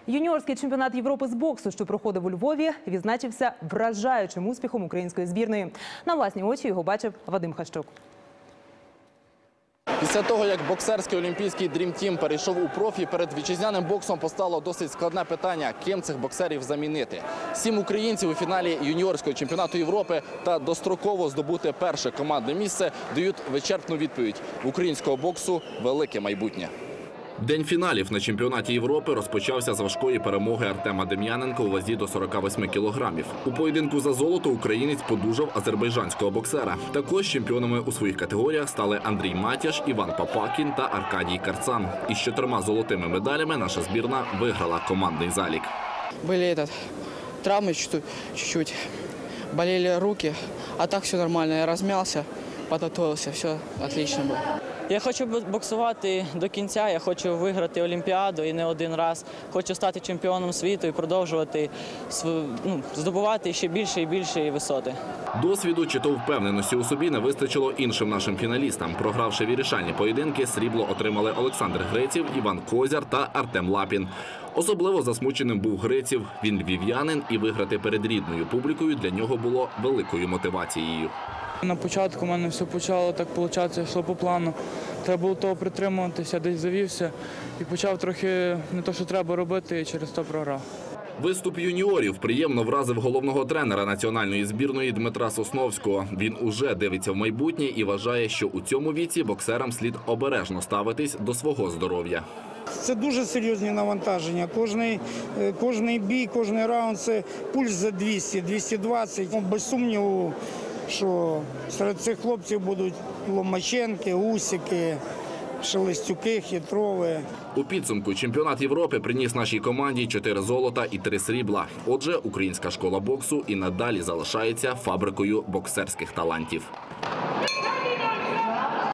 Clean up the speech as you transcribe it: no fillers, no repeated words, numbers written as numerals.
Юніорський чемпіонат Європи з боксу, що проходив у Львові, відзначився вражаючим успіхом української збірної. На власні очі його бачив Вадим Хащук. Після того, як боксерський олімпійський дрім-тім перейшов у профі, перед вітчизняним боксом постало досить складне питання – ким цих боксерів замінити. 7 українців у фіналі юніорського чемпіонату Європи та достроково здобути перше командне місце дають вичерпну відповідь – в українського боксу велике майбутнє. День фіналів на чемпіонаті Європи розпочався з важкої перемоги Артема Дем'яненка у вазі до 48 кілограмів. У поєдинку за золото українець подужав азербайджанського боксера. Також чемпіонами у своїх категоріях стали Андрій Матяш, Іван Папакін та Аркадій Карцан. Із 4 золотими медалями наша збірна виграла командний залік. Були травми чуть-чуть, болели руки, а так все нормально. Я розм'явся, підготувався, все отлично було. Я хочу боксувати до кінця, я хочу виграти Олімпіаду і не один раз. Хочу стати чемпіоном світу і продовжувати здобувати ще більше і більше висоти. Досвіду чи то впевненості у собі не вистачило іншим нашим фіналістам. Програвши вирішальні поєдинки, срібло отримали Олександр Греців, Іван Козяр та Артем Лапін. Особливо засмученим був Греців. Він львів'янин, і виграти перед рідною публікою для нього було великою мотивацією. На початку в мене все почало так виходити, йшло по плану. Треба було того притримуватися, десь завівся і почав трохи не те, що треба робити, і через то програв. Виступ юніорів приємно вразив головного тренера національної збірної Дмитра Сосновського. Він уже дивиться в майбутнє і вважає, що у цьому віці боксерам слід обережно ставитись до свого здоров'я. Це дуже серйозні навантаження. Кожний бій, кожний раунд – це пульс за 200, 220. Без сумніву, що серед цих хлопців будуть Ломаченки, Усики, Шелестюки, Хитрови. У підсумку чемпіонат Європи приніс нашій команді 4 золота і 3 срібла. Отже, українська школа боксу і надалі залишається фабрикою боксерських талантів.